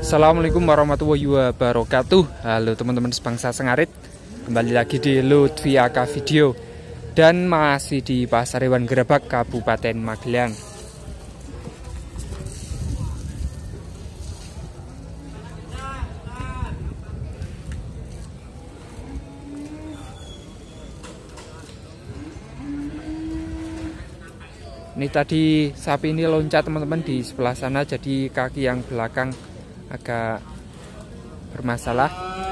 Assalamualaikum warahmatullahi wabarakatuh. Halo teman-teman sebangsa Sengarit, kembali lagi di Lutfi Aka Video dan masih di Pasar Hewan Gerabak, Kabupaten Magelang. Ini tadi sapi ini loncat teman-teman di sebelah sana, jadi kaki yang belakang agak bermasalah.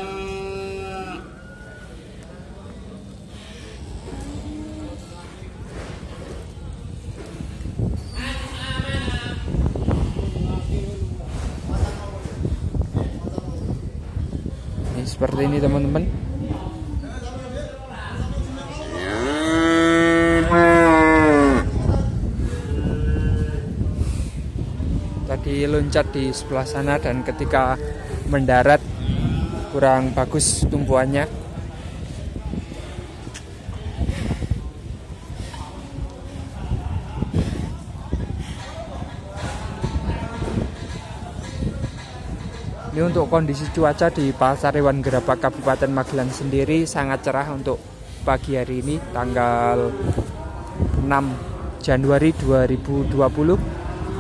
Ini seperti ini teman-teman. Tadi loncat di sebelah sana dan ketika mendarat kurang bagus tumbuhannya. Ini untuk kondisi cuaca di Pasar Hewan Gerabak Kabupaten Magelang sendiri sangat cerah untuk pagi hari ini, tanggal 6 Januari 2020.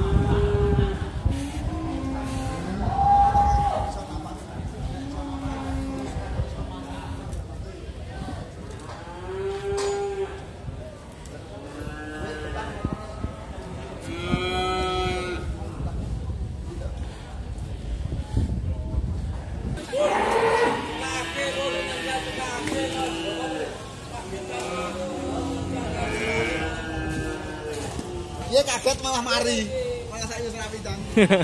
Dia kaget malah mari, malah saya serapi tang.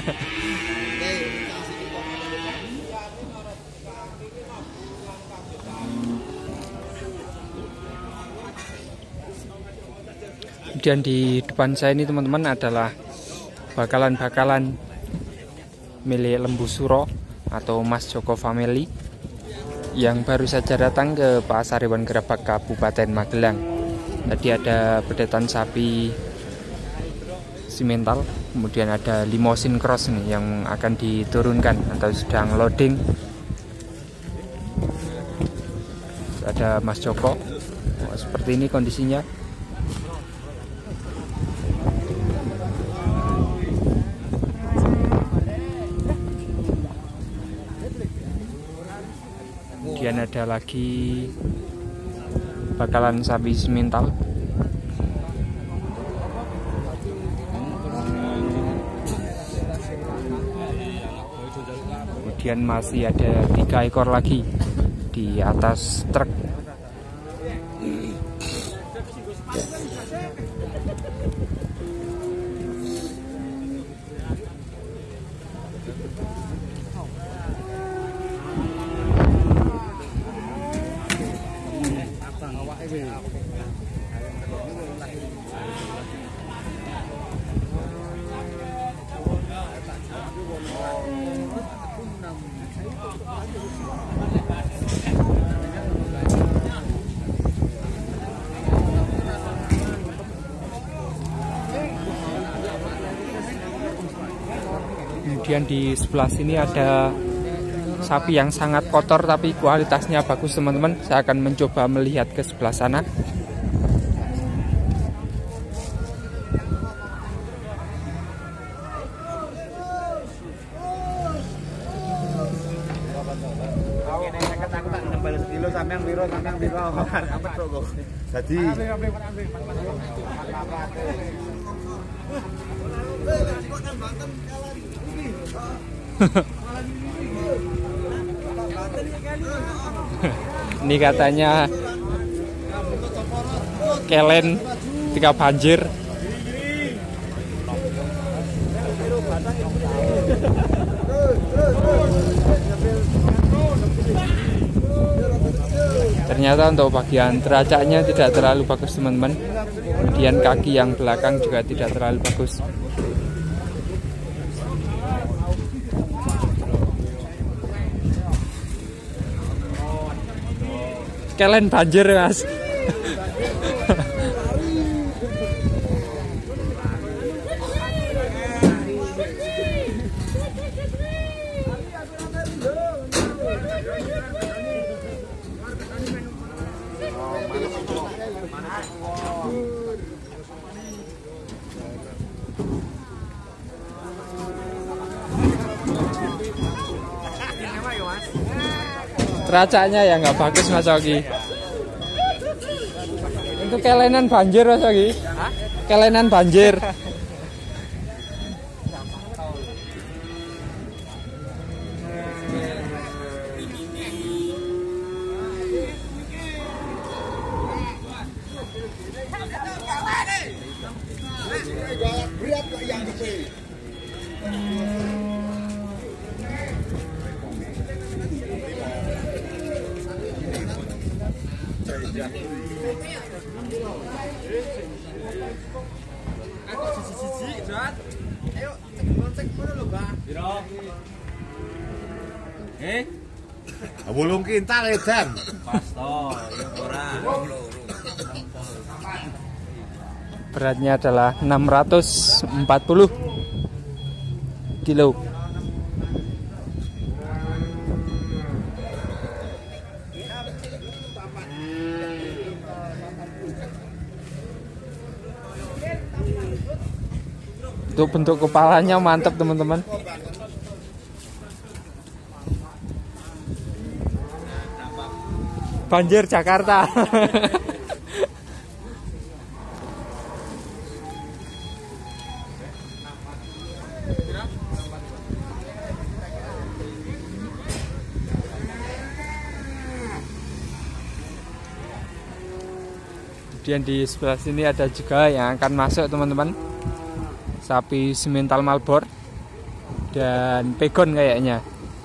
Kemudian di depan saya ini teman-teman adalah bakalan-bakalan milik Lembu Suro atau Mas Joko Family yang baru saja datang ke Pasar Hewan Gerabak Kabupaten Magelang. Tadi ada bedetan sapi simental, kemudian ada limosin cross nih yang akan diturunkan atau sedang loading. Ada Mas Joko. Seperti ini kondisinya. Kemudian ada lagi bakalan sapi simental. Kemudian masih ada 3 ekor lagi di atas truk. Kemudian di sebelah sini ada sapi yang sangat kotor tapi kualitasnya bagus teman-teman. Saya akan mencoba melihat ke sebelah sana. Ini katanya kelen ketika banjir. Ternyata untuk bagian teracaknya tidak terlalu bagus teman-teman. Kemudian kaki yang belakang juga tidak terlalu bagus. Kelen banjir Mas. Teracanya ya nggak bagus Mas Ogi. Itu kelenan banjir Mas Ogi. Kelenan banjir. Berat lah yang gede. Ayo, cek dulu lho, Mbak. Bolong kintal edan. Pas to, ya ora. Beratnya adalah 640 kilo. Untuk bentuk kepalanya mantap teman-teman. Banjir Jakarta. Kemudian di sebelah sini ada juga yang akan masuk teman-teman. Sapi Simmental Malboro dan pegon kayaknya.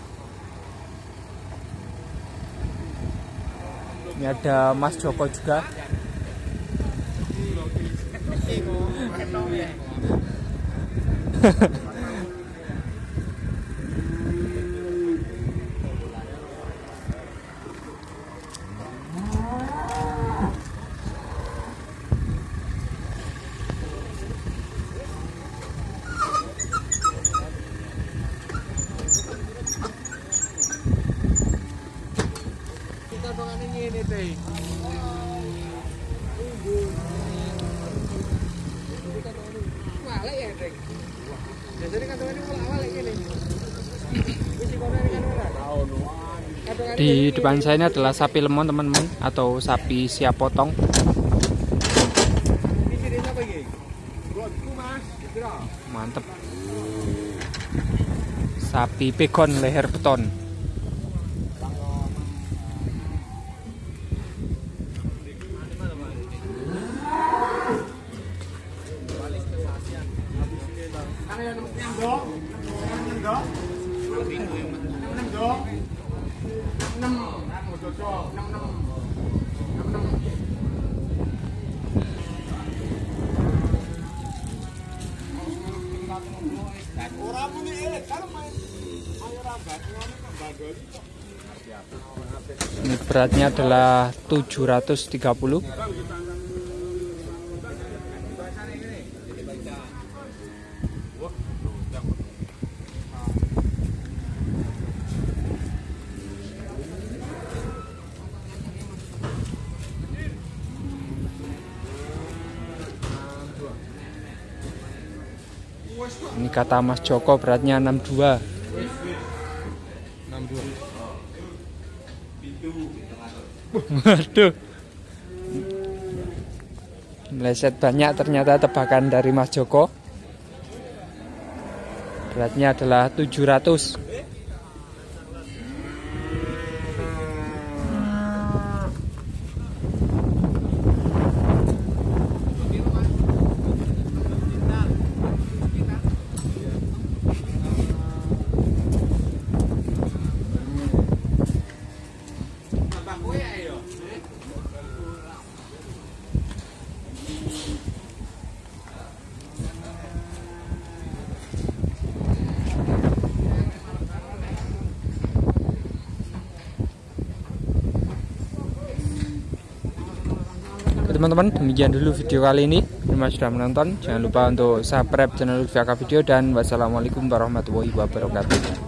Ini ada Mas Joko juga. Di depan saya ini adalah sapi lemon teman-teman, atau sapi siap potong. Mantep. Sapi pegon leher beton. Ini beratnya adalah 730. Ini kata Mas Joko beratnya 62. Waduh, meleset banyak ternyata tebakan dari Mas Joko. Beratnya adalah 700. Teman-teman, demikian dulu video kali ini. Terima kasih sudah menonton. Jangan lupa untuk subscribe channel Vaka Video, dan wassalamualaikum warahmatullahi wabarakatuh.